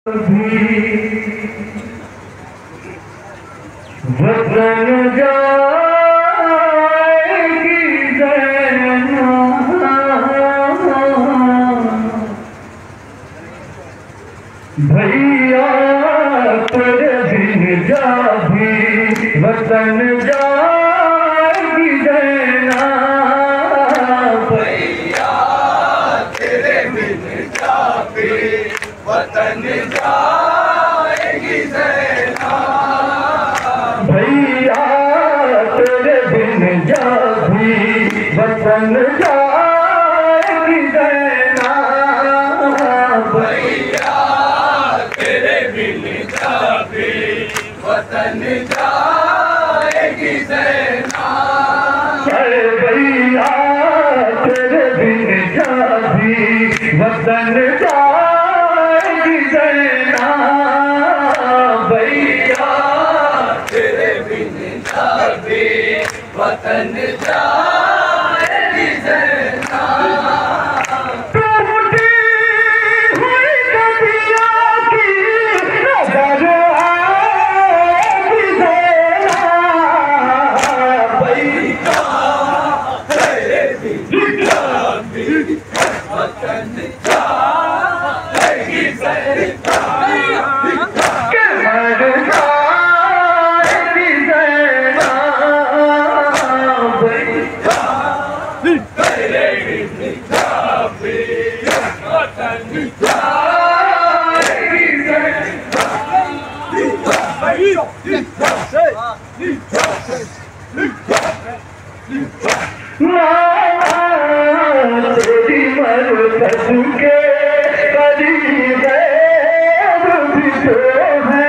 वतन जाएगी ज़ैना, भैया तेरे बिन जा भी वतन जाएगी ज़ैना, भैया तेरे बिन जा भी वतन जाएगी ज़ैना, भैया तेरे बिन जा भी वतन जाएगी ज़ैना, भैया तेरे बिन जा भी वतन जाएगी ज़ैना, अरे भैया तेरे बिन जा भी वतन जाएगी ज़ैना, भैया तेरे बिन जा भी वतन जाएगी ज़ैना, टूटी हुई नदियों की नज़र आएगी ज़ैना, भैया तेरे बिन जा भी वतन जाएगी ज़ैना, के मर जाएगी ज़ैना, तेरे बिन जा भी वतन जाएगी ज़ैना, तेरी मरकत के करीब भी तो है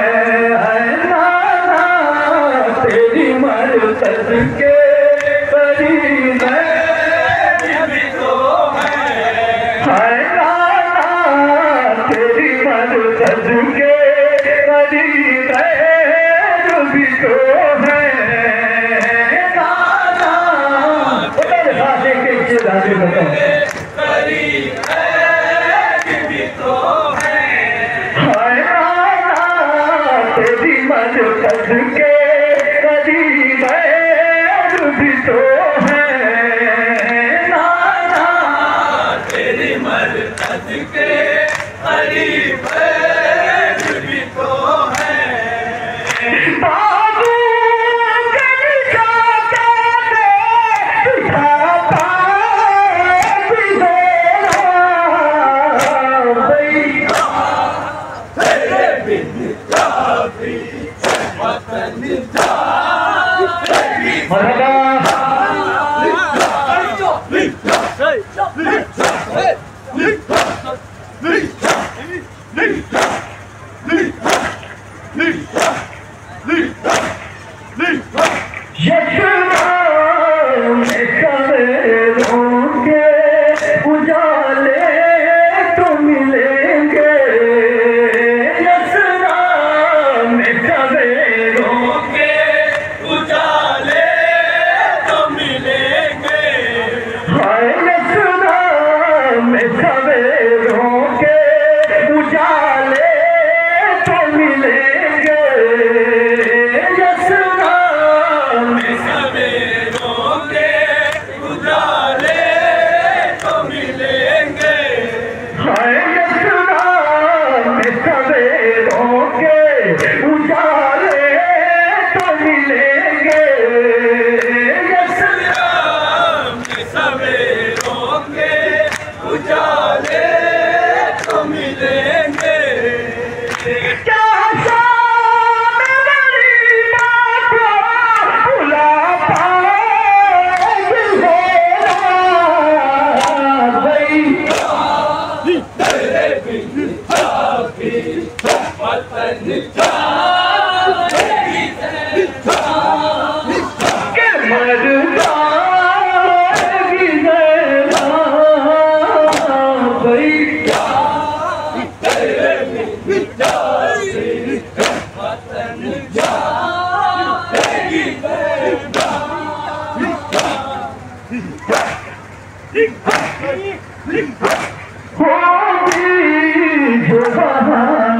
नाना, तेरी मरकत के करीब भी तो है नाना, तेरी मरकत के करीब भी तो है नाना, तेरे साथ एक राजी बताओ करीब भी तो है नाना, तेरी मरकत के करीब भी तो है नाना, तेरी मरकत के करीब भी तो है बाबू के निशाते बिठाता बिधेरा, भैया तेरे बिन जा भी वतन जाएगी मरहबा यशना में सवेरों के उजाले तो मिलेंगे, यशना में सवेरों के उजाले तो मिलेंगे, हाय यशना में सवेरों के उजाले तो मिलेंगे, यशना में सवेरों के उजाले तो मिलेंगे, हाय यशना में सवेरों के उजाले तो मिलेंगे, यशना सवेरों के उजाले तो मिलेंगे, क्या शाम मेरी माँ को बुला पाएगी ज़ेरा, भैया तेरे बिन जा भी वतन जाएगी ज़ैना, के मर जाएगी ज़ैना, भैया तेरे बिन जा भी वतन जाएगी ज़ैना, होगी जो बहार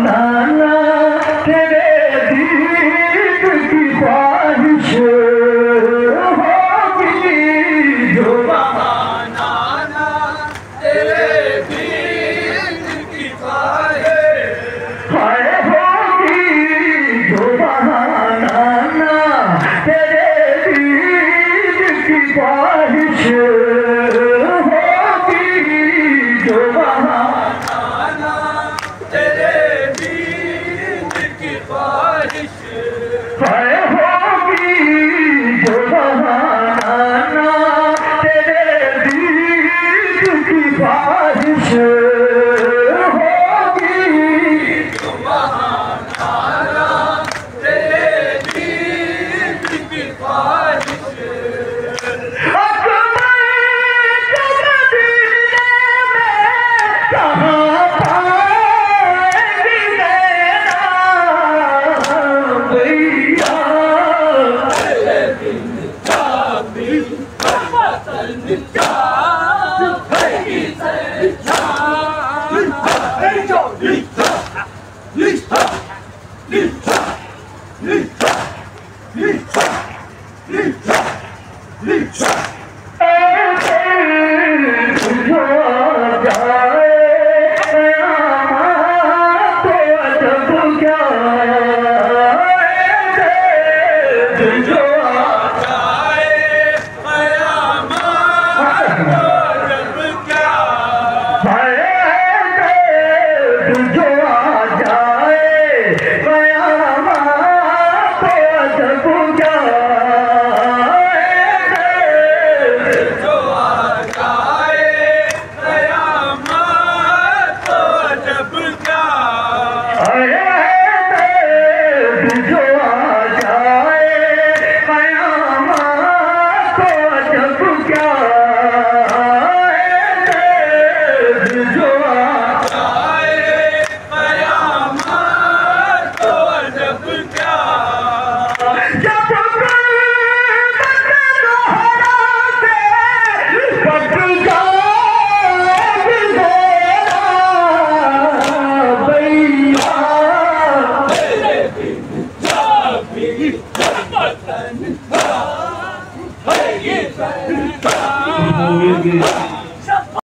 Hey,